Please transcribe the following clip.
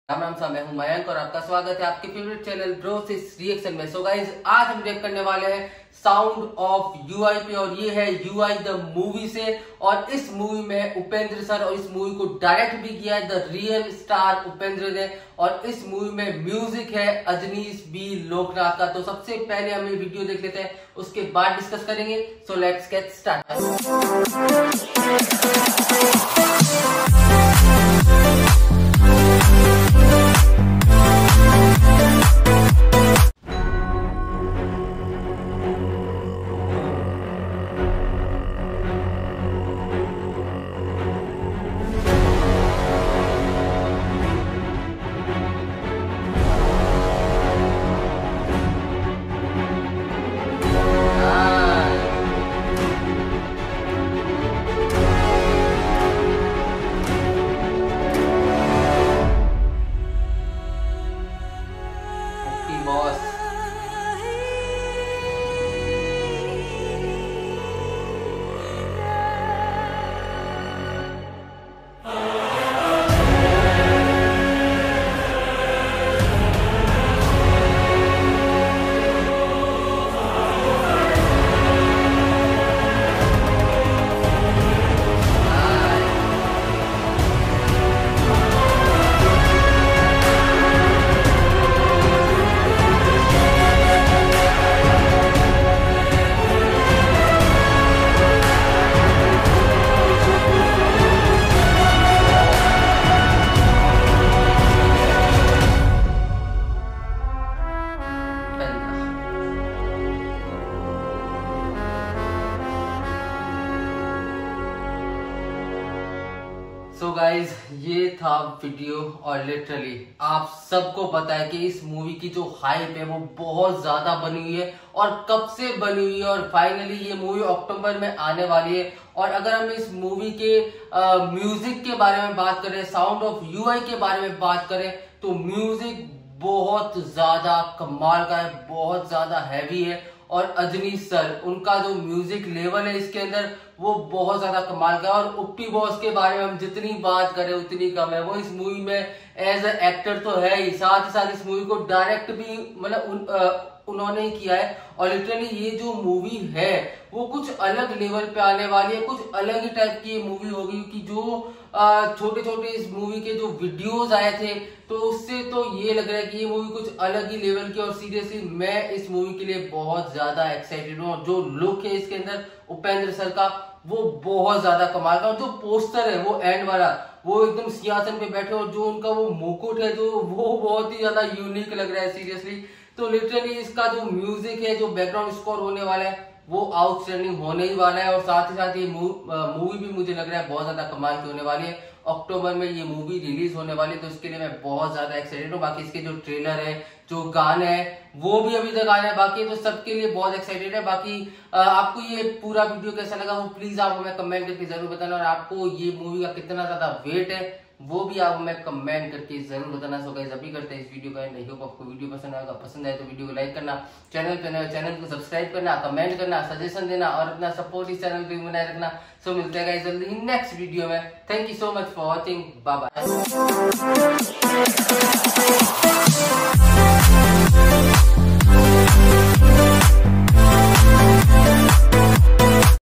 राम राम सा, मैं हूं मयंक और आपका स्वागत है आपके फेवरेट चैनल ब्रोसिस रिएक्शन में। सो गाइस, आज हम रिएक्ट करने वाले हैं साउंड ऑफ यूआई पे और ये है यूआई द मूवी से। और इस मूवी में उपेंद्र सर और इस मूवी को डायरेक्ट भी किया है द रियल स्टार उपेंद्र ने। और इस मूवी में म्यूजिक है अजनीश बी लोकनाथ का। तो सबसे पहले हम ये वीडियो देख लेते हैं, उसके बाद डिस्कस करेंगे। So let's get start. Boss so guys, ये था वीडियो। और लिटरली आप सबको पता है कि इस मूवी की जो हाइप है वो बहुत ज्यादा बनी हुई है और कब से बनी हुई है। और फाइनली ये मूवी अक्टूबर में आने वाली है। और अगर हम इस मूवी के म्यूजिक के बारे में बात करें, साउंड ऑफ यूआई के बारे में बात करें, तो म्यूजिक बहुत ज्यादा कमाल का है, बहुत ज्यादा हैवी है। और अजनीश सर, उनका जो म्यूजिक लेवल है इसके अंदर वो बहुत ज्यादा कमाल का है। और उप्पी बॉस के बारे में हम जितनी बात करें उतनी कम है। वो इस मूवी में एज ए एक्टर तो है ही साथ इस मूवी को डायरेक्ट भी मतलब उन्होंने ही किया है। और लिटरली ये जो मूवी है वो कुछ अलग लेवल पे आने वाली है, कुछ अलग ही टाइप की ये मूवी होगी। कि जो छोटे छोटे इस मूवी के जो वीडियोस आए थे तो उससे तो ये लग रहा है कि ये मूवी कुछ अलग ही लेवल की। और सीरियसली मैं इस मूवी के लिए बहुत ज्यादा एक्साइटेड हूँ। और जो लुक है इसके अंदर उपेंद्र सर का वो बहुत ज्यादा कमाल का। और जो पोस्टर है वो एंड वाला, वो एकदम सिंहासन पे बैठे और जो उनका वो मुकुट है जो वो बहुत ही ज्यादा यूनिक लग रहा है सीरियसली। तो लिटरली इसका जो म्यूजिक है, जो बैकग्राउंड स्कोर होने वाला है वो आउटस्टैंडिंग होने ही वाला है। और साथ ही साथ ये मूवी भी मुझे लग रहा है बहुत ज्यादा कमाल की होने वाली है। अक्टूबर में ये मूवी रिलीज होने वाली है, तो इसके लिए मैं बहुत ज्यादा एक्साइटेड हूँ। बाकी इसके जो ट्रेलर है, जो गाने हैं, वो भी अभी तक आने हैं बाकी है, तो सबके लिए बहुत एक्साइटेड है। बाकी आपको ये पूरा वीडियो कैसा लगा वो प्लीज आप हमें कमेंट करके जरूर बताना। और आपको ये मूवी का कितना ज्यादा वेट है वो भी आप हमें कमेंट करके जरूर बताना। सो गाइस, अभी करते हैं इस वीडियो का एंड। आई होप आपको वीडियो पसंद आएगा। पसंद आए तो वीडियो को लाइक करना, चैनल पे नए चैनल को सब्सक्राइब करना, कमेंट करना, सजेशन देना और अपना सपोर्ट इस चैनल पे बनाए रखना। सो मिलते हैं गाइस जल्दी ही नेक्स्ट वीडियो में। Thank you so much for watching, bye bye.